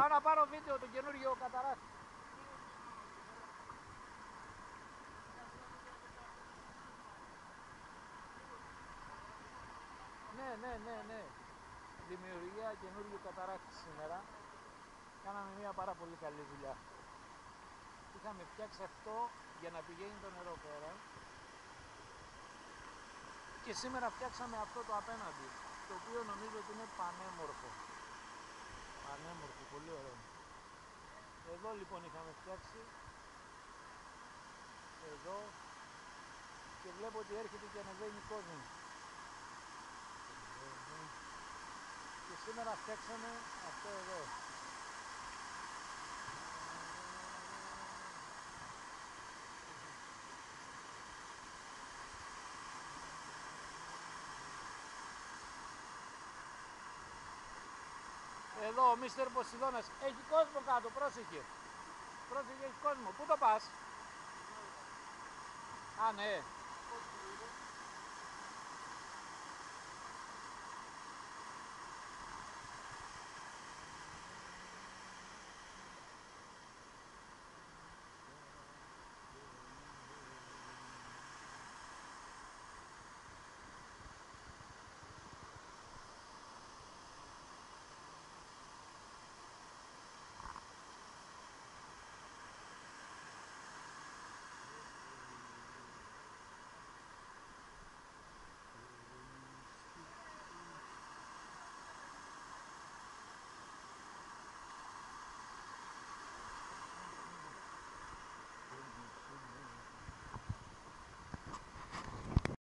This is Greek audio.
Πάω να πάρω βίντεο του καινούργιο καταράκτη. Ναι. Δημιουργία καινούργιου καταράκτη σήμερα. Κάναμε μια πάρα πολύ καλή δουλειά. Είχαμε φτιάξει αυτό για να πηγαίνει το νερό πέρα. Και σήμερα φτιάξαμε αυτό το απέναντι, το οποίο νομίζω ότι είναι πανέμορφο. Πανέμορφο, πολύ ωραίο. Εδώ λοιπόν είχαμε φτιάξει. Εδώ. Και βλέπω ότι έρχεται και ανεβαίνει κόσμο. Και σήμερα φτιάξαμε αυτό εδώ. Εδώ ο Μίστερ Ποσειδώνας. Έχει κόσμο κάτω, πρόσεχε. Πρόσεχε, έχει κόσμο. Πού το πας? Α, ναι.